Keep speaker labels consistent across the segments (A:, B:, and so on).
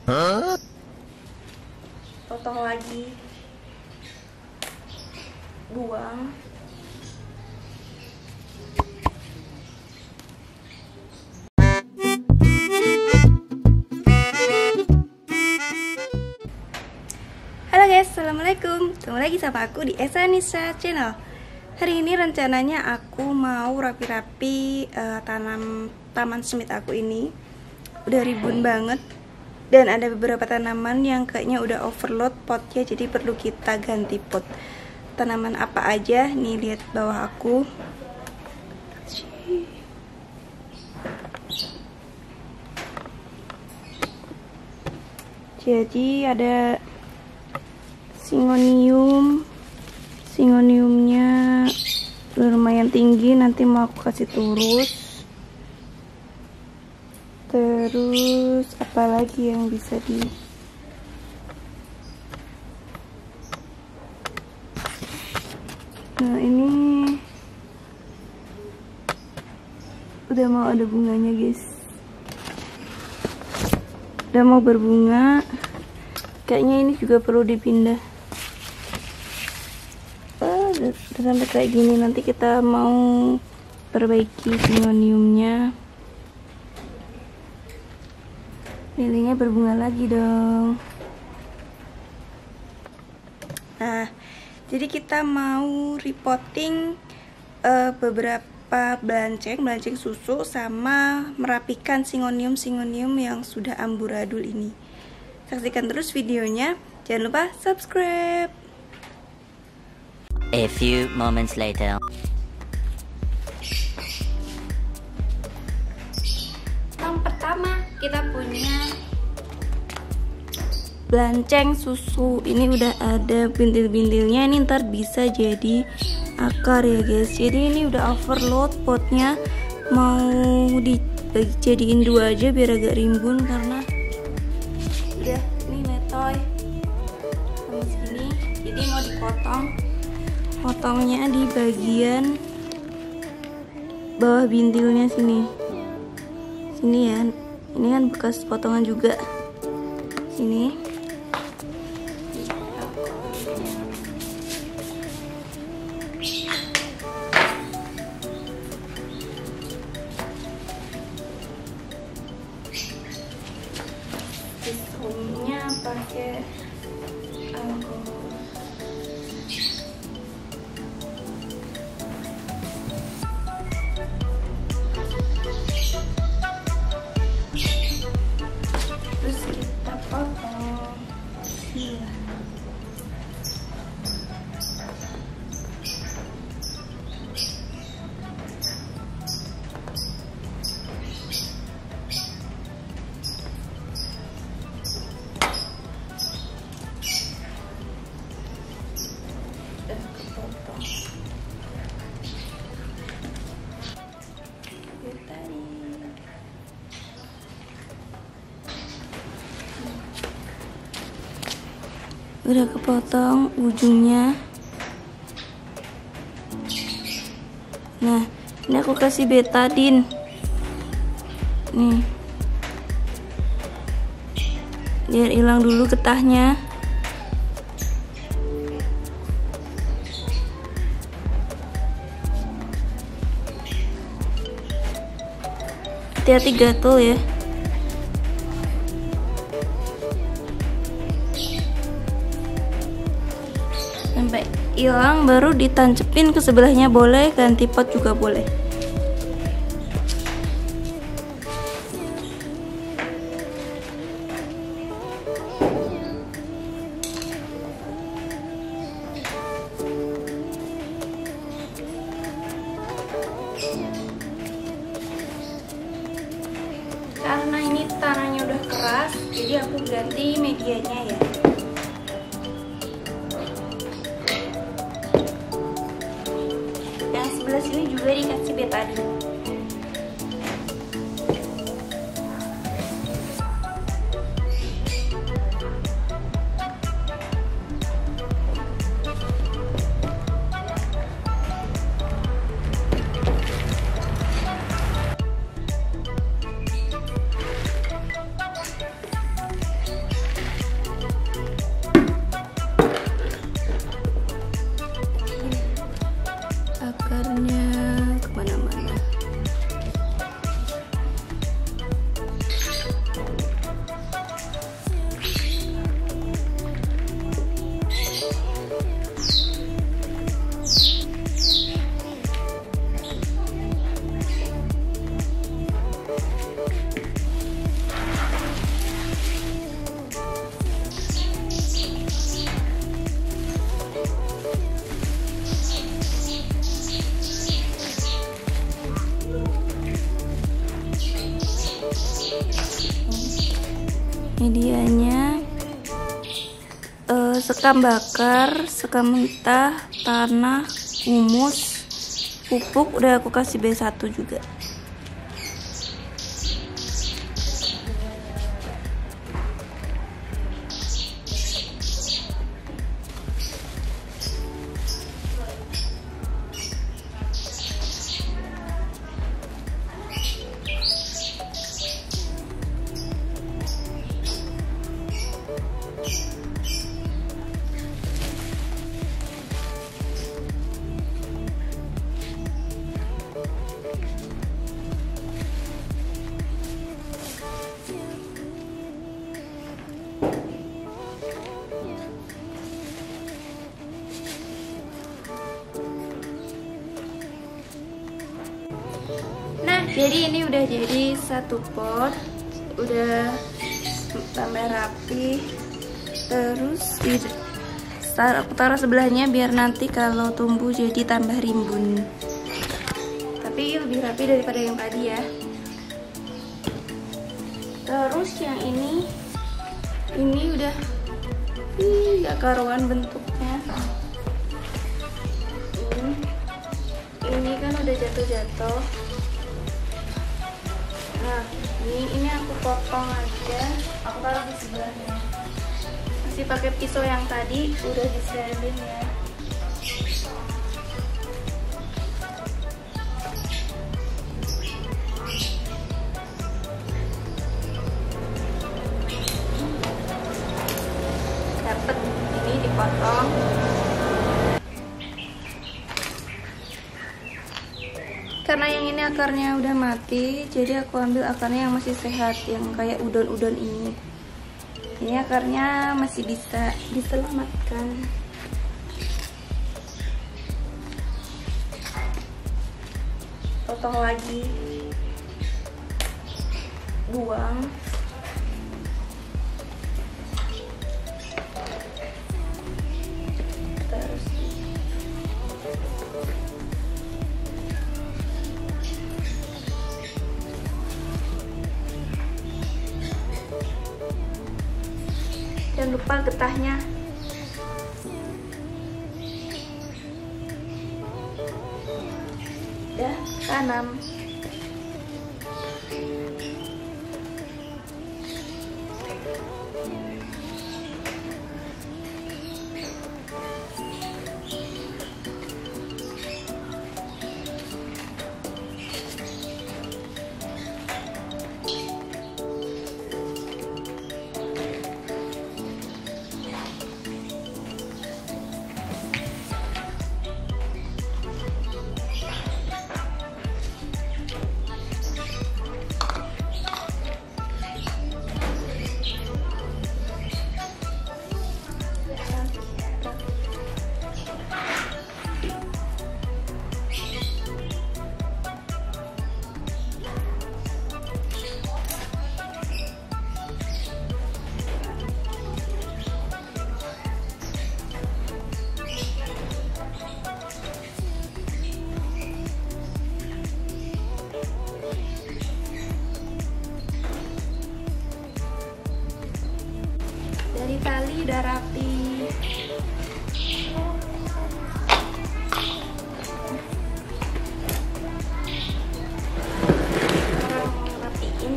A: Potong lagi, buang. Halo guys, assalamualaikum. Ketemu lagi sama aku di Esa Nisa Channel. Hari ini rencananya aku mau rapi-rapi tanam taman semit aku ini. Udah ribuan banget. Dan ada beberapa tanaman yang kayaknya udah overload potnya, jadi perlu kita ganti pot. Tanaman apa aja? Nih lihat bawah aku. Jadi ada Syngoniumnya lumayan tinggi, nanti mau aku kasih turus. Terus apalagi yang bisa nah ini udah mau ada bunganya guys, udah mau berbunga. Kayaknya ini juga perlu dipindah. Udah sampai kayak gini, nanti kita mau perbaiki Syngoniumnya. Lilinya berbunga lagi dong. Nah, jadi kita mau repotting beberapa belanceng susu sama merapikan Syngonium yang sudah amburadul ini. Saksikan terus videonya. Jangan lupa subscribe.
B: A few moments later.
A: Yang pertama kita punya belanceng susu. Ini udah ada bintil-bintilnya. Ini ntar bisa jadi akar ya guys. Jadi ini udah overload potnya. Mau dijadiin dua aja biar agak rimbun, karena udah ini letoy sama segini. Jadi mau dipotong. Potongnya di bagian bawah bintilnya sini ya. Ini kan bekas potongan juga sini. Sisumnya pakai alkohol. Terus kita potong. Iya. Udah kepotong ujungnya. Nah, ini aku kasih betadine nih biar hilang dulu getahnya. Hati-hati gatel ya. Sampai hilang baru ditancepin ke sebelahnya, boleh ganti pot juga boleh. Karena ini tanahnya udah keras, jadi aku ganti medianya ya. Yang sebelah sini juga dikasih betadine. Medianya sekam bakar, sekam mentah, tanah, humus, pupuk udah aku kasih B1 juga. Jadi ini udah jadi satu pot, udah tambah rapi. Terus aku taruh sebelahnya biar nanti kalau tumbuh jadi tambah rimbun. Tapi lebih rapi daripada yang tadi ya. Terus yang ini udah gak karuan bentuknya. Ini kan udah jatuh-jatuh. Nah, ini aku potong aja, aku taruh di sebelahnya. Masih pakai pisau yang tadi, udah diselin ya. Dapet, ini dipotong. Karena yang ini akarnya udah mati, jadi aku ambil akarnya yang masih sehat, yang kayak udon-udon ini. Ini akarnya masih bisa diselamatkan. Potong lagi, buang. Jangan lupa getahnya. Udah, tanam. Dari tali udah rapi. Rapiin.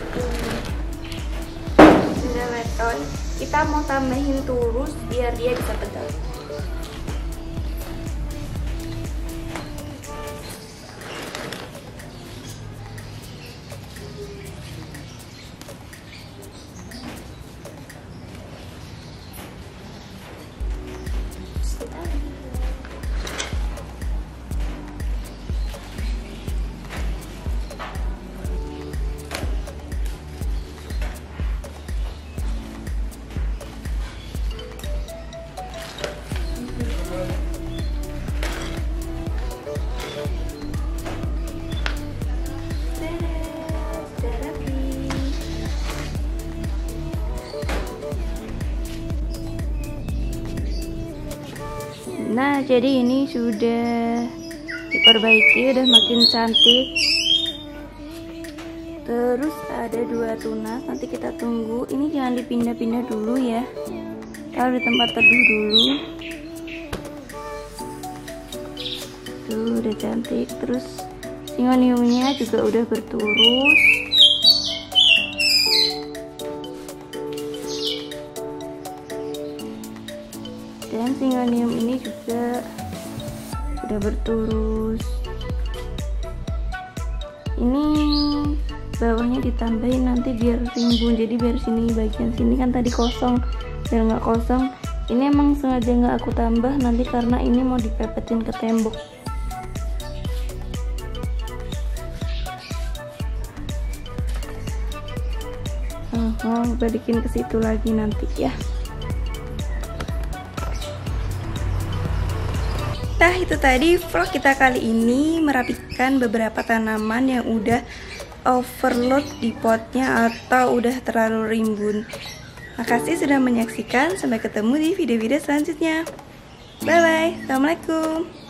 A: Udah weton. Kita mau tambahin terus biar dia bisa pegal. Nah, jadi ini sudah diperbaiki, udah makin cantik. Terus ada 2 tunas, nanti kita tunggu. Ini jangan dipindah-pindah dulu ya, taruh di tempat teduh dulu. Tuh udah cantik. Terus singoniumnya juga udah berturus. Dan singonium ini juga udah berturus. Ini bawahnya ditambahin nanti biar rimbun, jadi biar sini bagian sini kan tadi kosong, biar nggak kosong. Ini emang sengaja nggak aku tambah nanti karena ini mau dipepetin ke tembok. Mau balikin ke situ lagi nanti ya. Nah, itu tadi vlog kita kali ini merapikan beberapa tanaman yang udah overload di potnya atau udah terlalu rimbun. Makasih sudah menyaksikan, sampai ketemu di video-video selanjutnya. Bye bye, assalamualaikum.